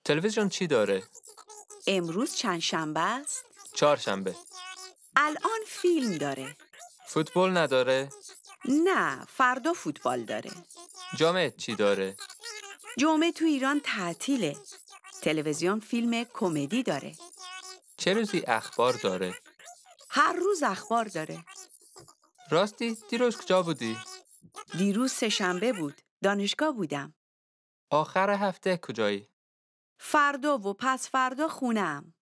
تلویزیون چی داره؟ امروز چند شنبه است؟ چهارشنبه. الان فیلم داره. فوتبال نداره؟ نه، فردا فوتبال داره. جامعه چی داره؟ جمعه تو ایران تعطیله. تلویزیون فیلم کمدی داره. چه روزی اخبار داره؟ هر روز اخبار داره. راستی دیروز کجا بودی؟ دیروز سه‌شنبه بود. دانشگاه بودم. آخر هفته کجایی؟ فردا و پس فردا خونه‌ام.